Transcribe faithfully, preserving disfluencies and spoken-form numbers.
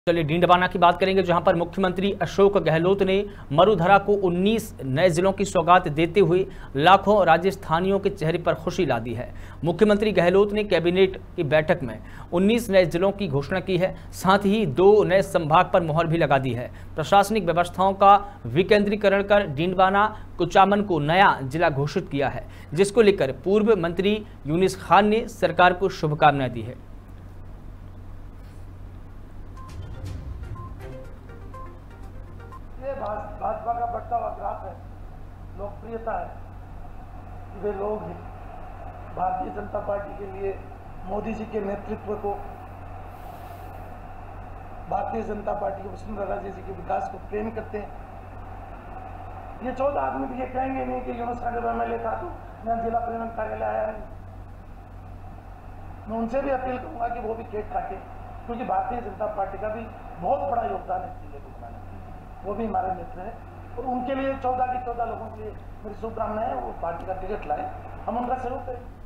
चलिए डींडवाना की बात करेंगे, जहां पर मुख्यमंत्री अशोक गहलोत ने मरुधरा को उन्नीस नए जिलों की सौगात देते हुए लाखों राजस्थानियों के चेहरे पर खुशी ला दी है। मुख्यमंत्री गहलोत ने कैबिनेट की बैठक में उन्नीस नए जिलों की घोषणा की है, साथ ही दो नए संभाग पर मुहर भी लगा दी है। प्रशासनिक व्यवस्थाओं का विकेंद्रीकरण कर डींडवाना कुचामन को नया जिला घोषित किया है, जिसको लेकर पूर्व मंत्री यूनिस खान ने सरकार को शुभकामनाएं दी है। भाजपा का बढ़ता हुआ ग्राफ है, लोकप्रियता है कि वे लोग भारतीय जनता पार्टी के लिए मोदी जी के नेतृत्व को, भारतीय जनता पार्टी के वसुंधरा राजे जी के विकास को प्रेम करते हैं। ये चौदह आदमी भी ये कहेंगे नहीं कि यूनुस खान जब एम एल ए था तो मैं जिला प्रेम कार्यालय आया नहीं। मैं उनसे भी अपील करूंगा कि वो भी केक काटे, क्योंकि भारतीय जनता पार्टी का भी बहुत बड़ा योगदान है जिले को बनाने के लिए। वो भी हमारे मित्र हैं और उनके लिए चौदह की चौदह लोगों के लिए मेरी शुभकामनाएं है। वो पार्टी का टिकट लाए, हम उनका सहयोग करें।